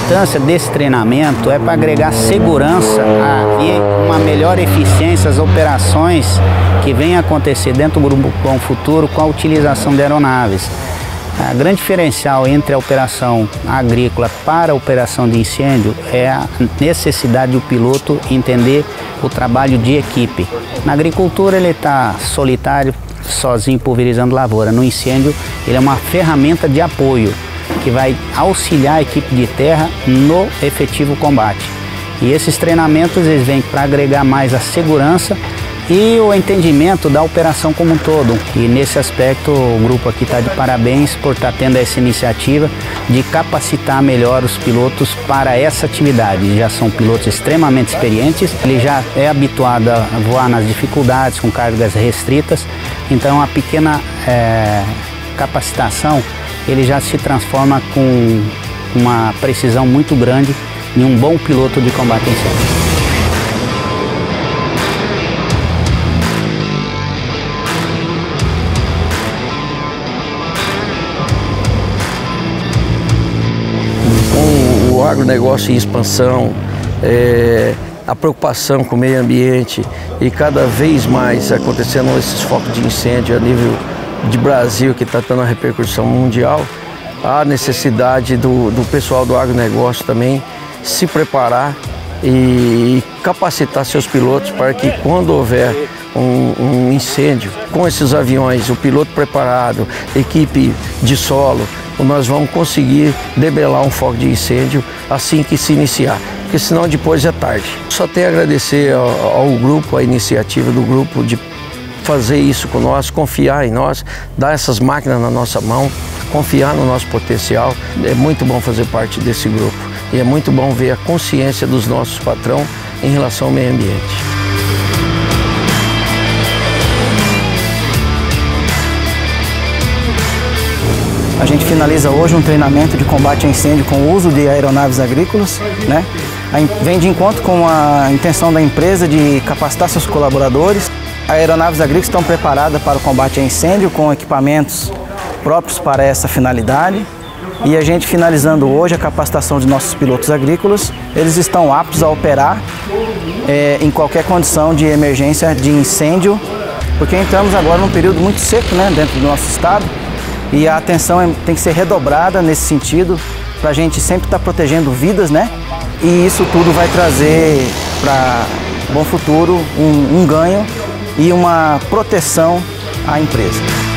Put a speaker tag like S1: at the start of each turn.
S1: importância desse treinamento é para agregar segurança e uma melhor eficiência às operações que vêm acontecer dentro do Grupo Bom Futuro com a utilização de aeronaves. O grande diferencial entre a operação agrícola para a operação de incêndio é a necessidade do piloto entender o trabalho de equipe. Na agricultura ele está solitário, sozinho, pulverizando lavoura. No incêndio ele é uma ferramenta de apoio que vai auxiliar a equipe de terra no efetivo combate. E esses treinamentos eles vêm para agregar mais a segurança e o entendimento da operação como um todo. E nesse aspecto o grupo aqui está de parabéns por estar tendo essa iniciativa de capacitar melhor os pilotos para essa atividade. Já são pilotos extremamente experientes, ele já é habituado a voar nas dificuldades, com cargas restritas, então a pequena capacitação ele já se transforma com uma precisão muito grande em um bom piloto de combate a incêndio.
S2: Com o agronegócio em expansão, a preocupação com o meio ambiente e cada vez mais acontecendo esses focos de incêndio a nível de Brasil, que está tendo uma repercussão mundial, há necessidade do pessoal do agronegócio também se preparar e capacitar seus pilotos para que quando houver um incêndio, com esses aviões, o piloto preparado, equipe de solo, nós vamos conseguir debelar um foco de incêndio assim que se iniciar, porque senão depois é tarde. Só tenho a agradecer ao grupo, à iniciativa do grupo de fazer isso com nós, confiar em nós, dar essas máquinas na nossa mão, confiar no nosso potencial. É muito bom fazer parte desse grupo e é muito bom ver a consciência dos nossos patrões em relação ao meio ambiente.
S3: A gente finaliza hoje um treinamento de combate a incêndio com o uso de aeronaves agrícolas, né? Vem de encontro com a intenção da empresa de capacitar seus colaboradores. As aeronaves agrícolas estão preparadas para o combate a incêndio com equipamentos próprios para essa finalidade. E a gente finalizando hoje a capacitação de nossos pilotos agrícolas, eles estão aptos a operar em qualquer condição de emergência de incêndio, porque entramos agora num período muito seco, né, dentro do nosso estado, e a atenção tem que ser redobrada nesse sentido, para a gente sempre estar protegendo vidas, né? E isso tudo vai trazer para Bom Futuro um ganho e uma proteção à empresa.